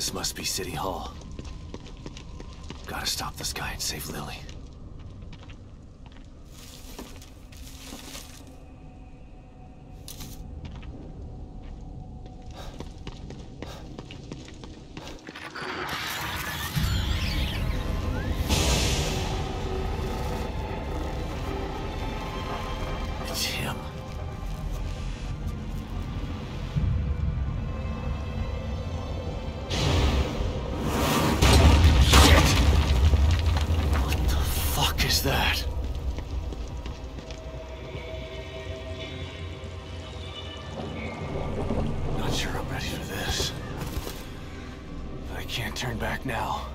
This must be City Hall. Gotta stop this guy and save Lily. It's him. That? Not sure I'm ready for this. But I can't turn back now.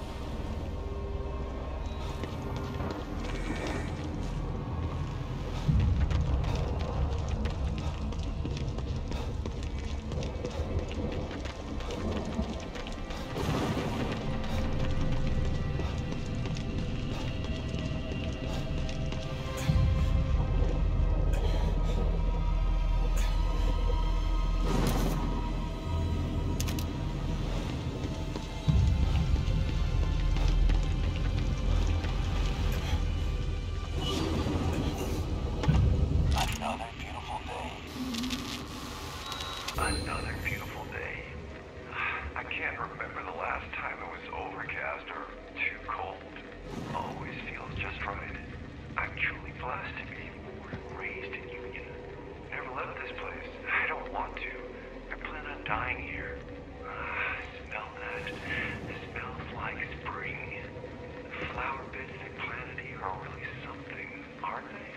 Another beautiful day. I can't remember the last time it was overcast or too cold. Always feels just right. I'm truly blessed to be born and raised in Union. Never left this place. I don't want to. I plan on dying here. Smell that. It smells like spring. The flower beds they planted here are really something, aren't they?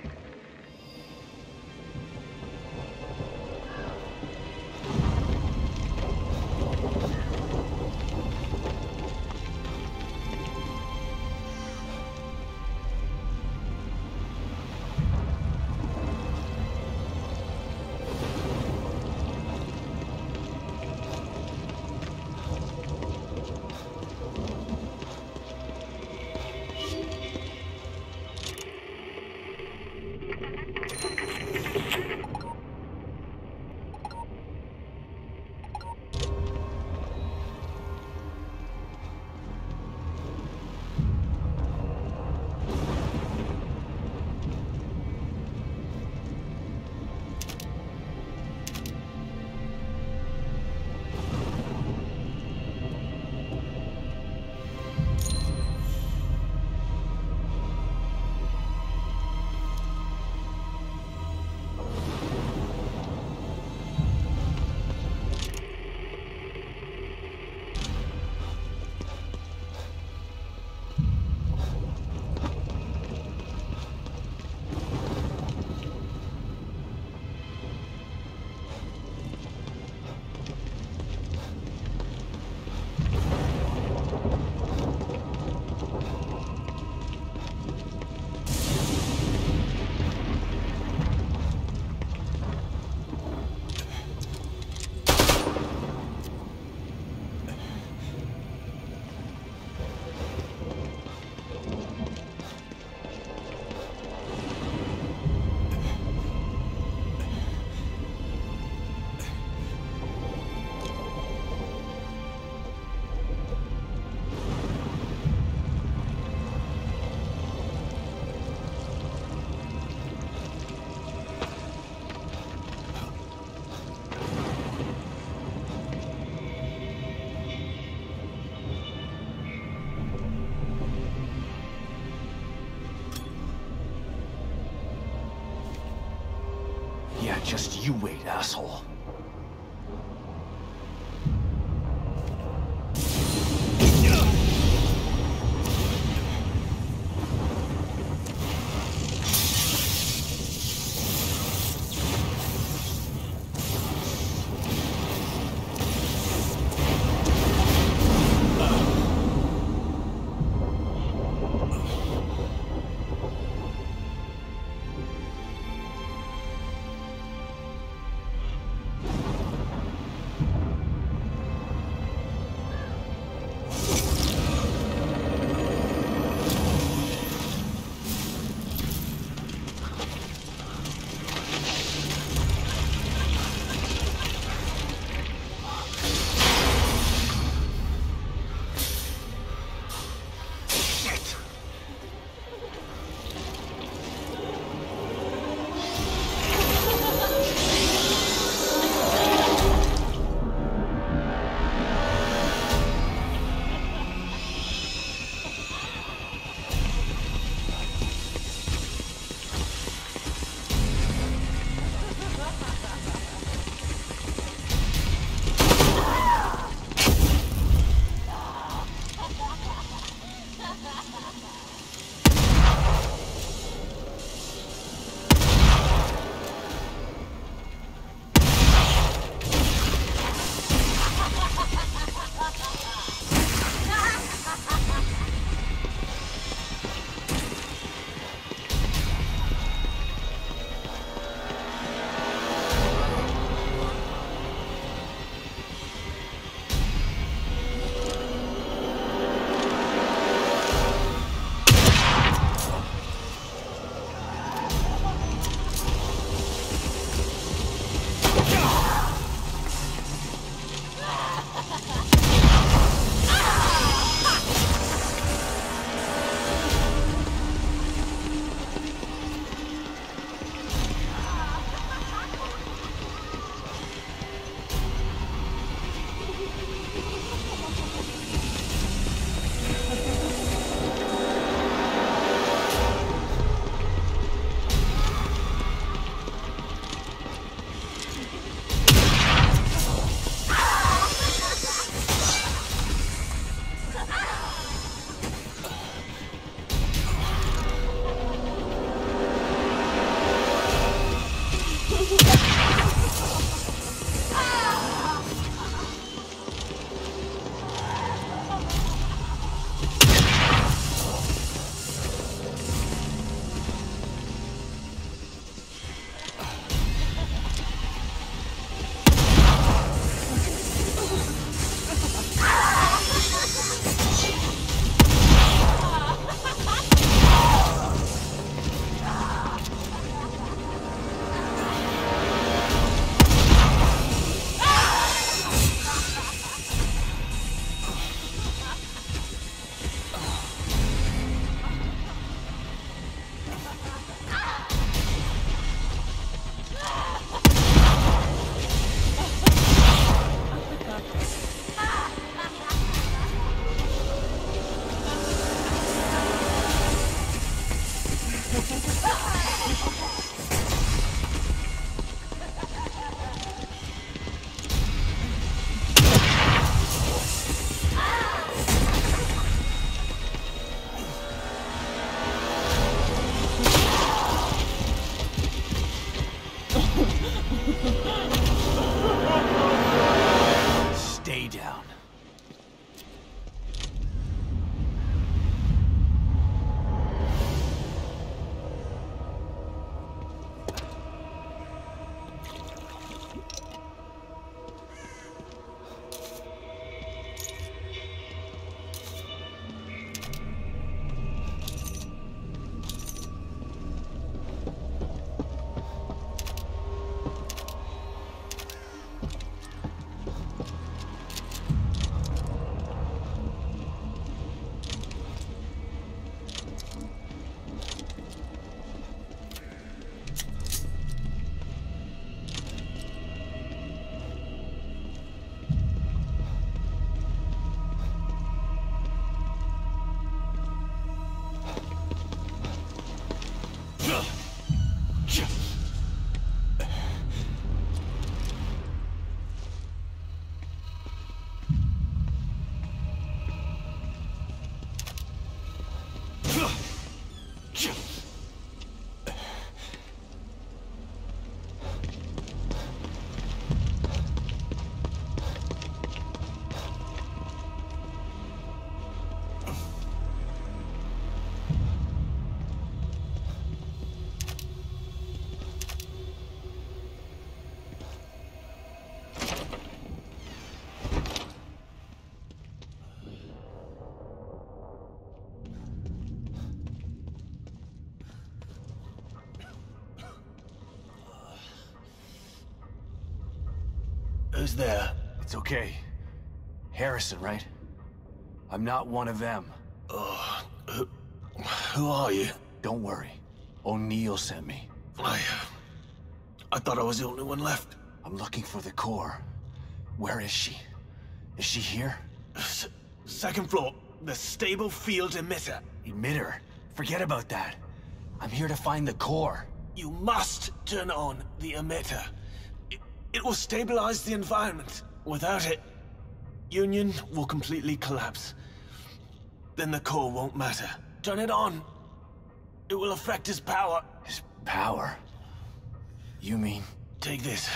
Yeah, just you wait, asshole. Who's there? It's okay. Harrison, right? I'm not one of them. Who are you? Don't worry. O'Neill sent me. I thought I was the only one left. I'm looking for the core. Where is she? Is she here? Second floor, the stable field emitter. Emitter? Forget about that. I'm here to find the core. You must turn on the emitter. It will stabilize the environment. Without it, Union will completely collapse. Then the core won't matter. Turn it on. It will affect his power. His power? You mean? Take this.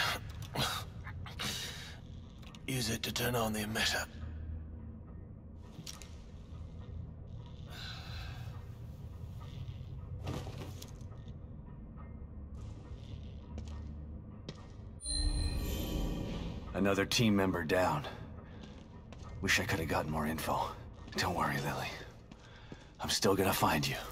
Use it to turn on the emitter. Another team member down. Wish I could have gotten more info. Don't worry, Lily. I'm still gonna find you.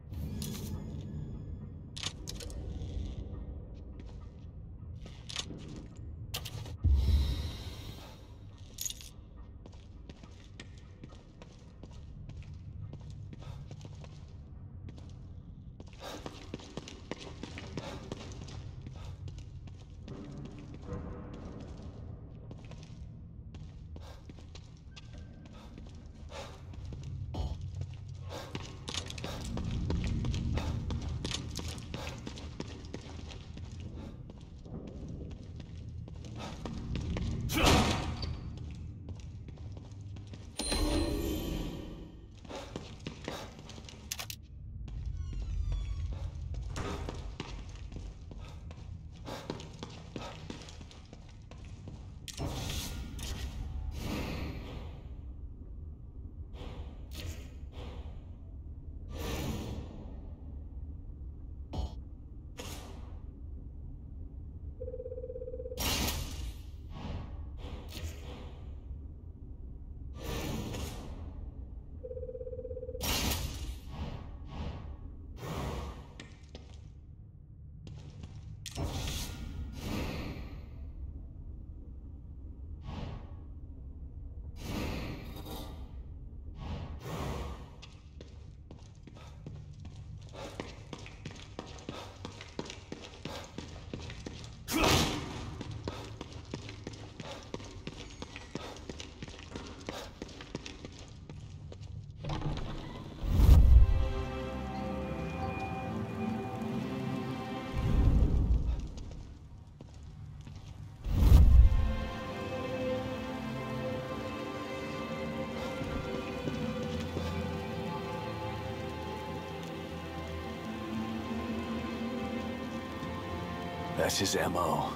That's his MO.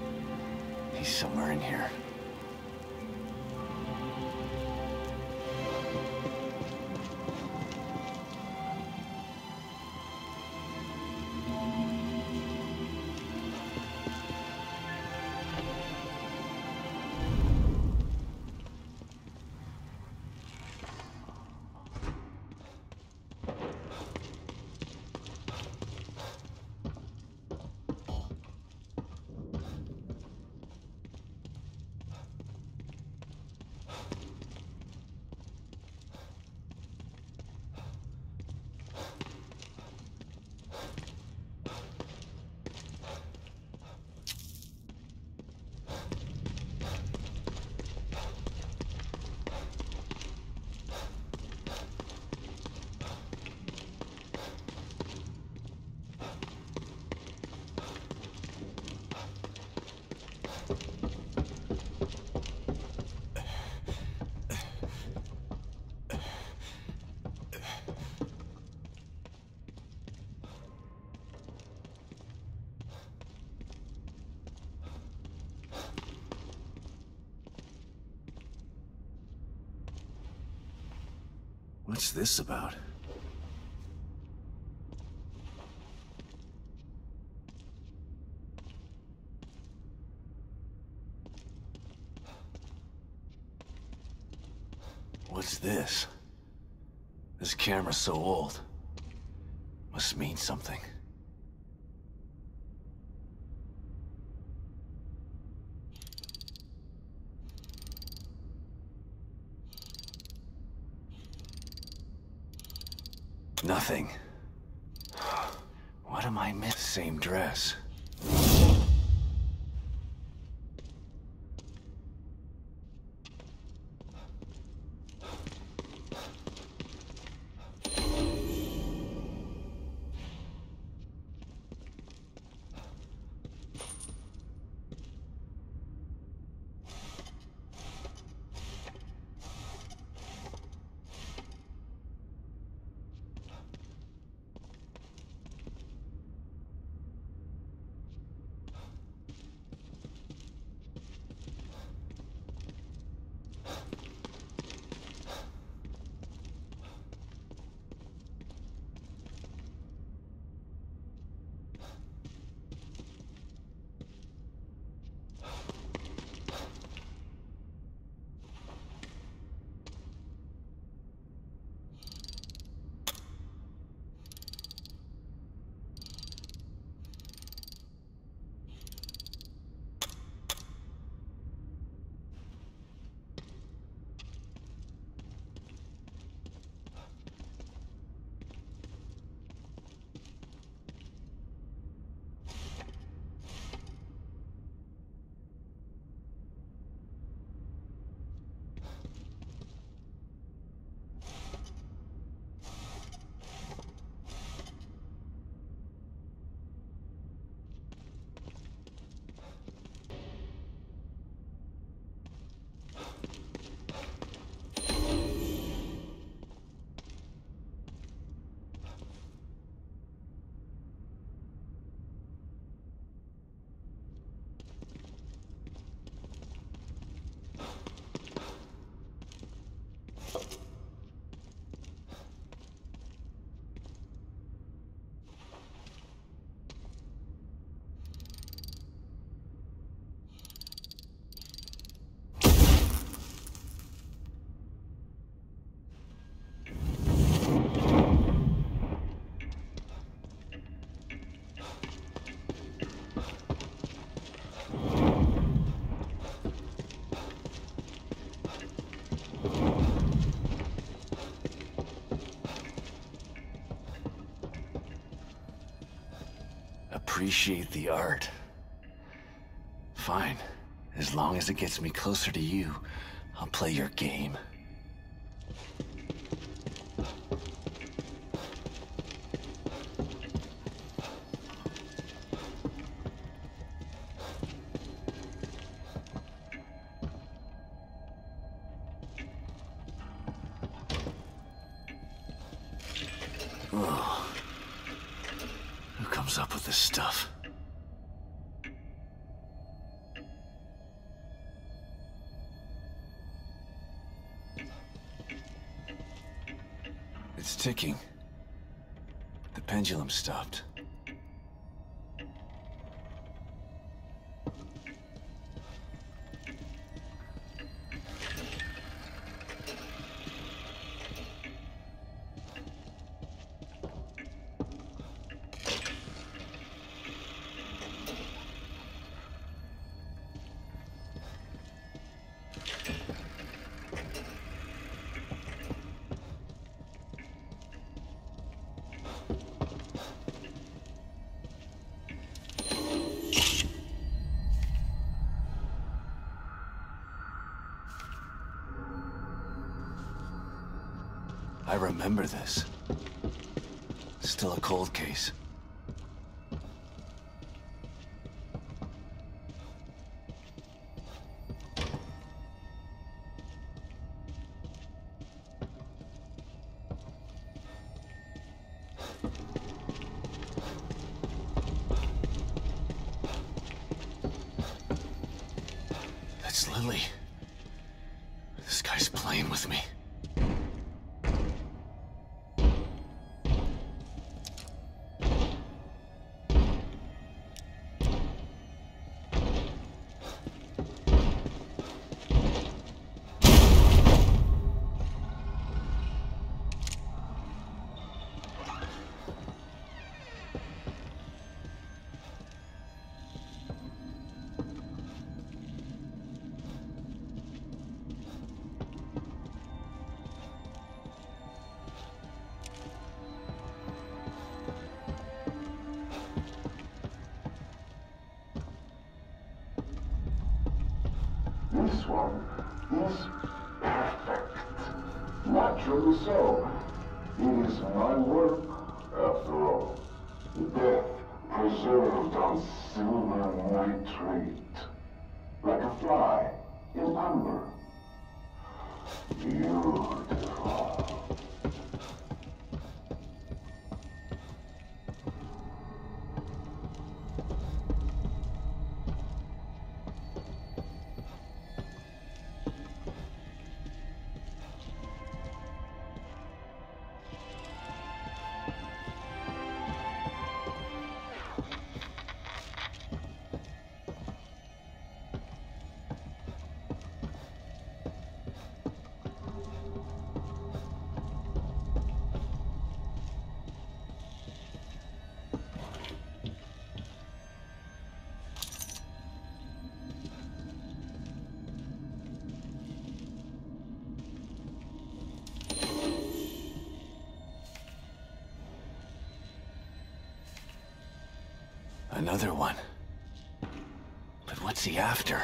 He's somewhere in here. What's this about? What's this? This camera's so old. Must mean something. Nothing. What am I missing? Same dress. Appreciate the art. Fine. As long as it gets me closer to you, I'll play your game. Oh. Who comes up with this stuff? It's ticking. The pendulum stopped. I remember this. Still a cold case. That's Lily. This guy's playing with me. is perfect. Naturally so. It is my work, after all. Death preserved on silver nitrate. Like a fly in amber. Beautiful. Another one. But what's he after?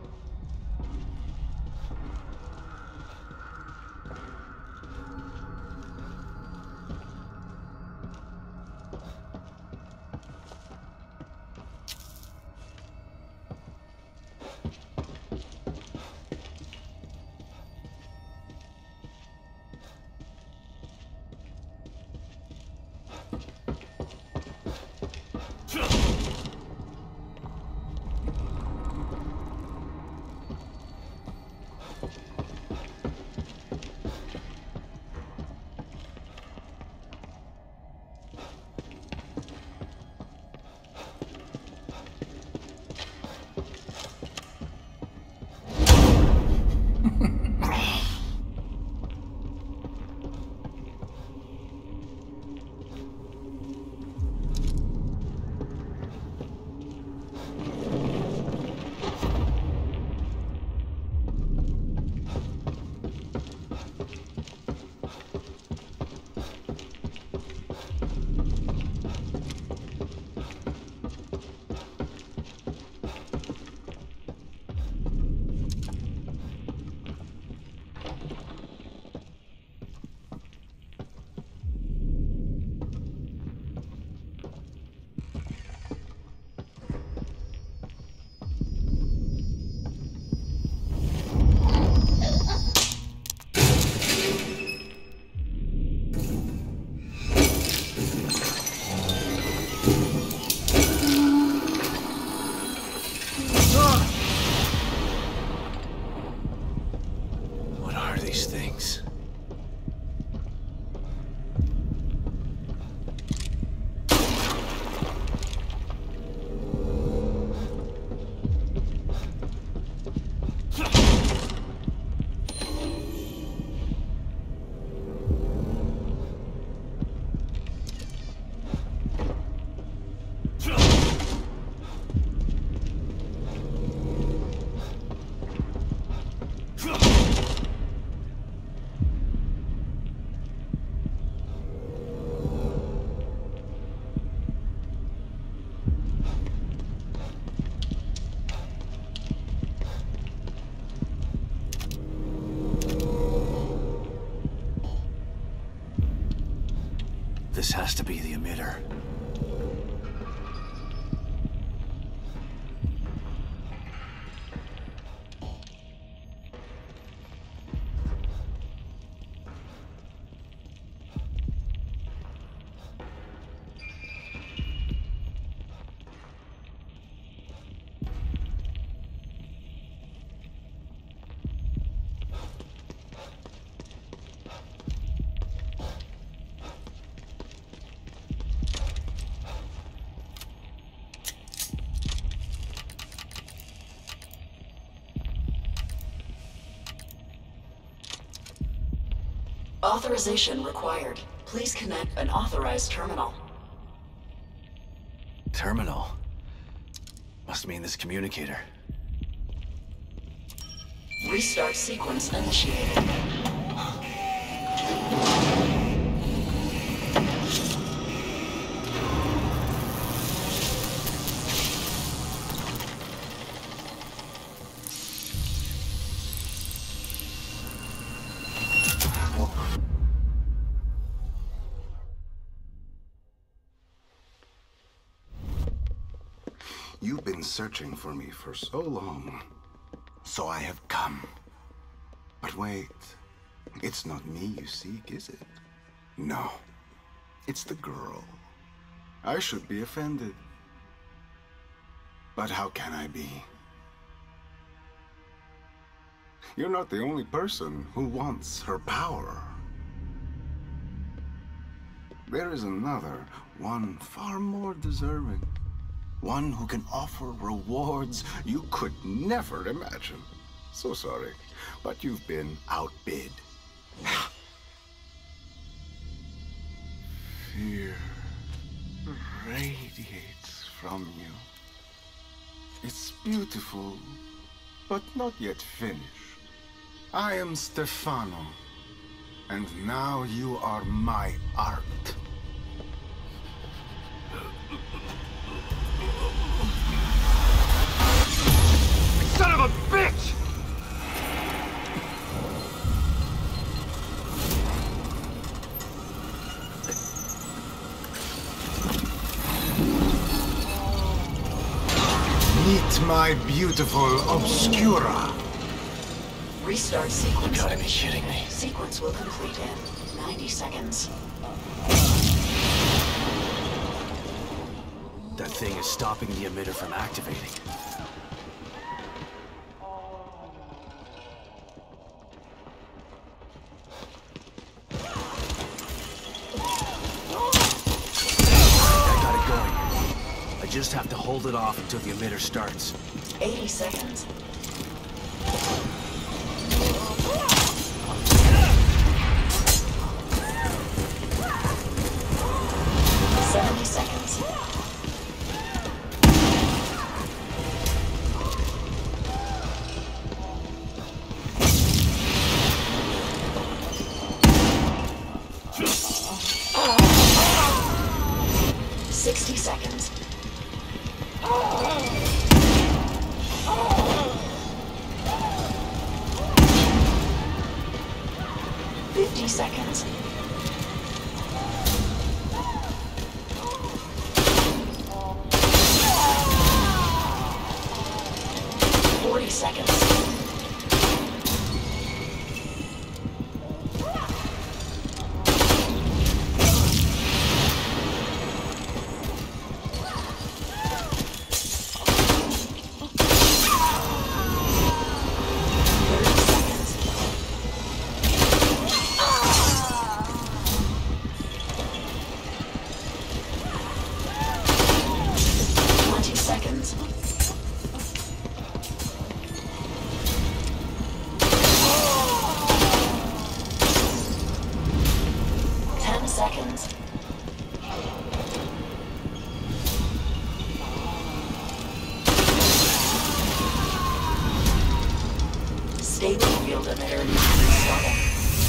This has to be the emitter. Authorization required. Please connect an authorized terminal. Terminal? Must mean this communicator. Restart sequence initiated. searching for me for so long, so I have come. But wait, it's not me you seek, is it? No, it's the girl. I should be offended. But how can I be? You're not the only person who wants her power. There is another, one far more deserving. One who can offer rewards you could never imagine. So sorry, but you've been outbid. Fear radiates from you. It's beautiful, but not yet finished. I am Stefano, and now you are my art. Son of a bitch! Meet my beautiful Obscura. Restart sequence. You gotta be kidding me. Sequence will complete in 90 seconds. That thing is stopping the emitter from activating. I got it going. I just have to hold it off until the emitter starts. 80 seconds. 70 seconds. 60 seconds. 50 seconds. 40 seconds. 20 seconds. 10 seconds. Stable field emitter restarting.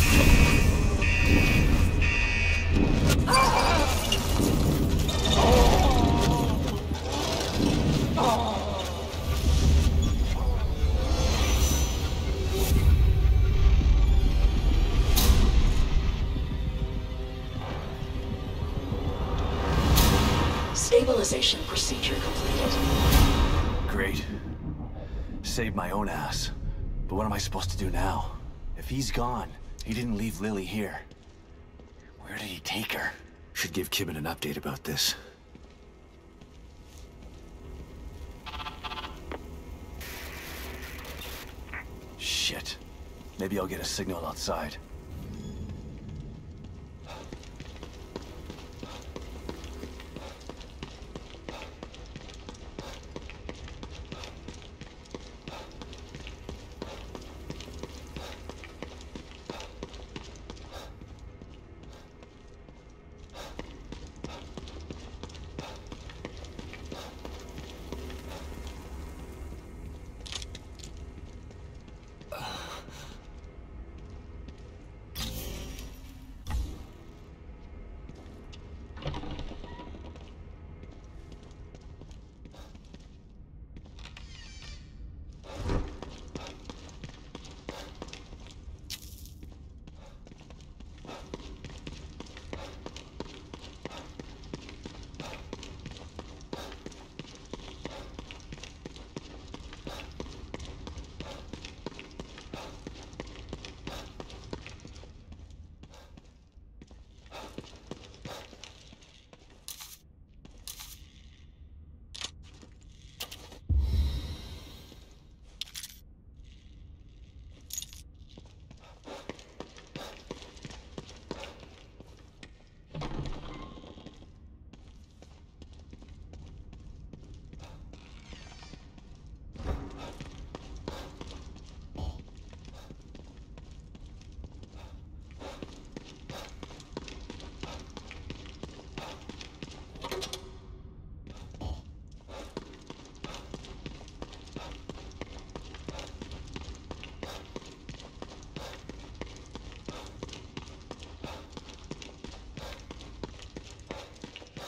Stabilization procedure completed. Great. Saved my own ass. But what am I supposed to do now? If he's gone, he didn't leave Lily here. Where did he take her? Should give Kidman an update about this. Shit. Maybe I'll get a signal outside.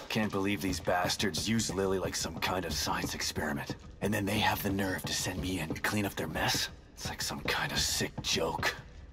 Can't believe these bastards use Lily like some kind of science experiment. And then they have the nerve to send me in to clean up their mess? It's like some kind of sick joke.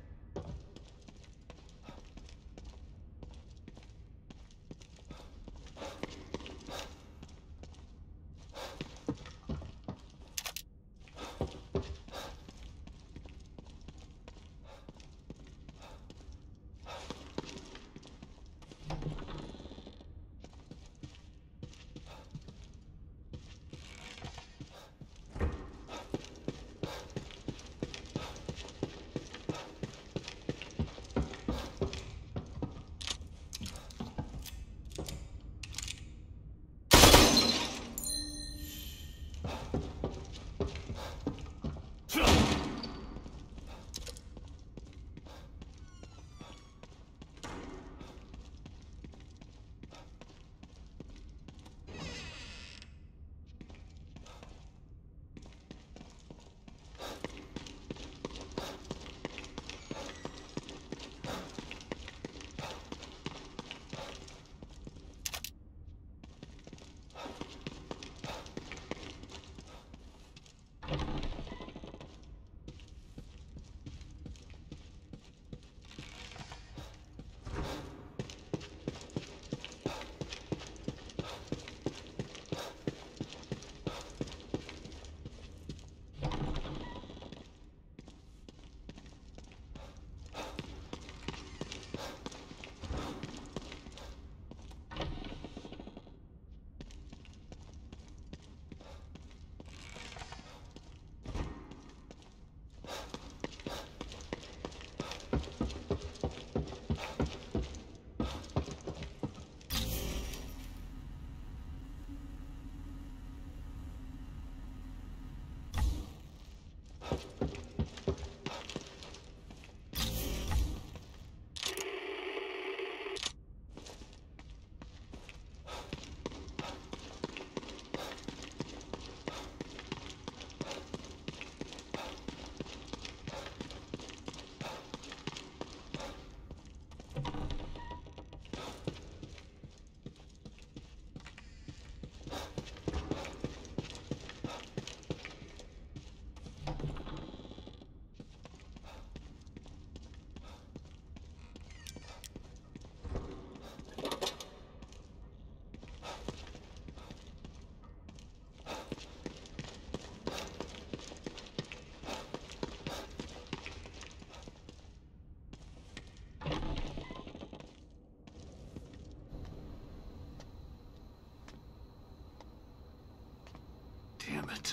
Damn it.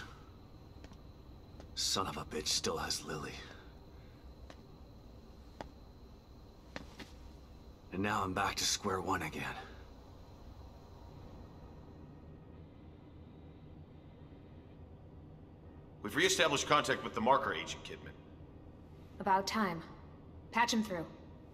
Son of a bitch still has Lily. And now I'm back to square one again. We've re-established contact with the marker, Agent Kidman. About time. Patch him through.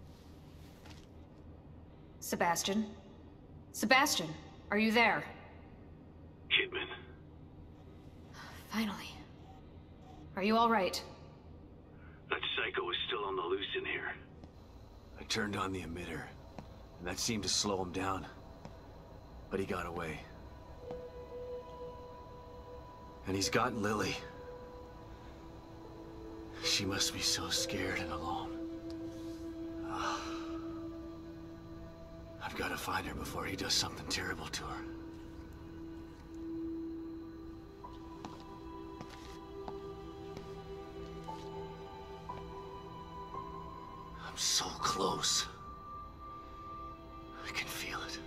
Sebastian? Sebastian, are you there? Kidman. Finally. Are you all right? That psycho is still on the loose in here. I turned on the emitter, and that seemed to slow him down. But he got away. And he's got Lily. She must be so scared and alone. I've got to find her before he does something terrible to her. I'm so close. I can feel it.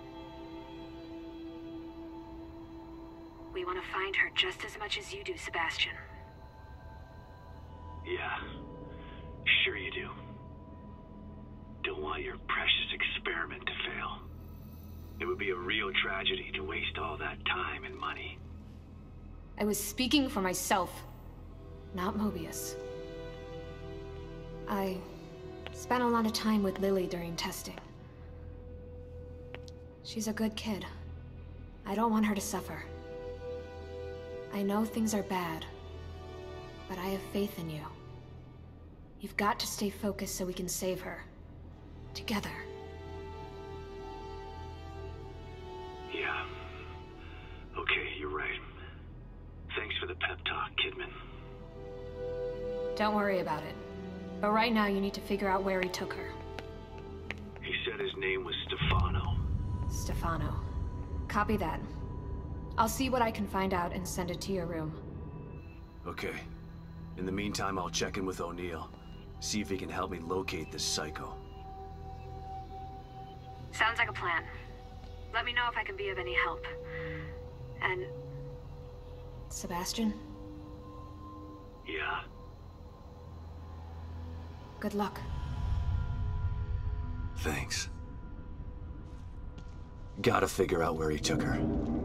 We want to find her just as much as you do, Sebastian. Yeah, sure you do. Don't want your precious experiment to fail. It would be a real tragedy to waste all that time and money. I was speaking for myself, not Mobius. I spent a lot of time with Lily during testing. She's a good kid. I don't want her to suffer. I know things are bad, but I have faith in you. You've got to stay focused so we can save her. Together. Don't worry about it. But right now you need to figure out where he took her. He said his name was Stefano. Stefano. Copy that. I'll see what I can find out and send it to your room. Okay. In the meantime, I'll check in with O'Neill. See if he can help me locate this psycho. Sounds like a plan. Let me know if I can be of any help. And... Sebastian? Yeah. Good luck. Thanks. Gotta figure out where he took her.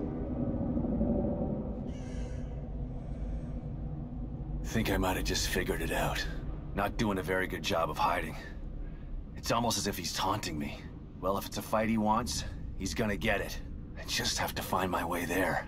Think I might have just figured it out. Not doing a very good job of hiding. It's almost as if he's taunting me. Well, if it's a fight he wants, he's gonna get it. I just have to find my way there.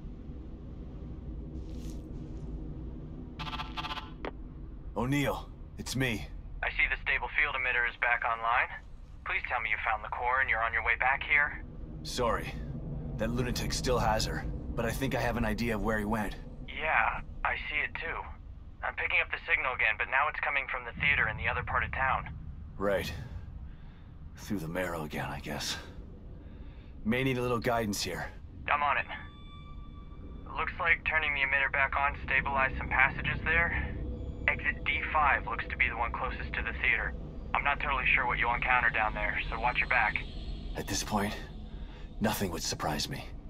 O'Neill, it's me. I see the stable field emitter is back online. Please tell me you found the core and you're on your way back here. Sorry. That lunatic still has her, but I think I have an idea of where he went. Yeah, I see it too. I'm picking up the signal again, but now it's coming from the theater in the other part of town. Right. Through the marrow again, I guess. May need a little guidance here. I'm on it. Looks like turning the emitter back on stabilized some passages there. Exit D5 looks to be the one closest to the theater. I'm not totally sure what you'll encounter down there, so watch your back. At this point, nothing would surprise me.